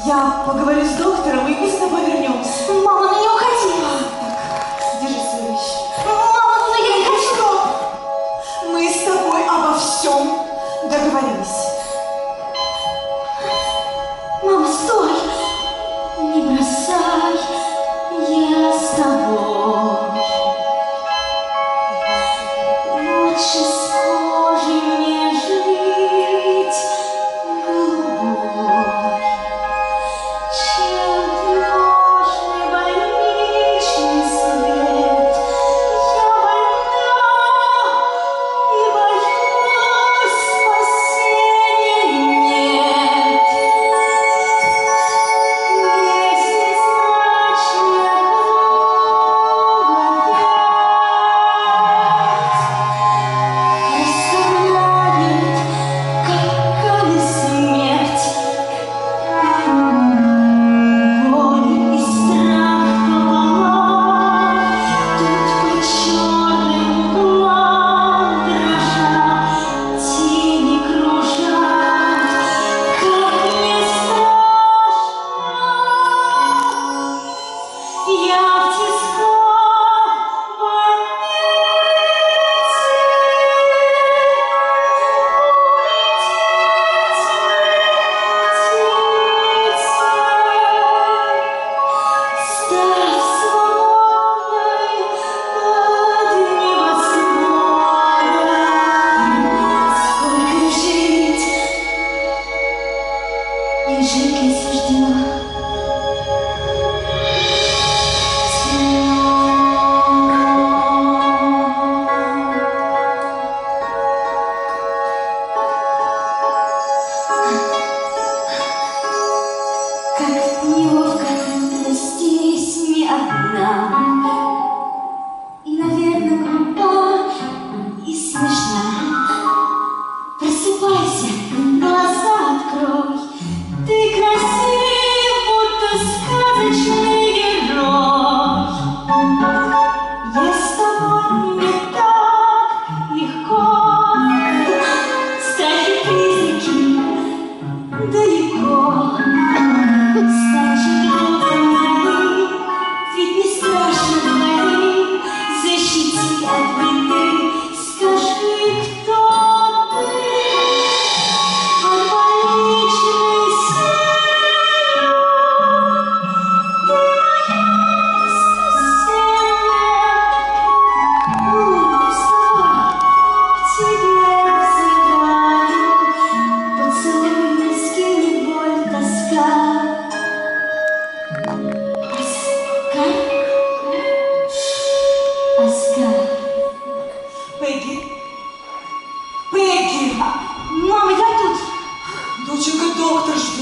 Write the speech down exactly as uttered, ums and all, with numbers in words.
Я поговорю с доктором, и мы с тобой вернемся. Мама, ну не уходи. Так, держи свою вещь. Мама, ну я не хочу. Мы с тобой обо всем договорились. Мама, стой. Не бросай, я с тобой. Лучше с кожей мне жить голубой, чем тревожный больничный свет. Я больна и боюсь, спасения нет. Пегги? Пегги! Мама, я тут. Доченька, доктор ждет.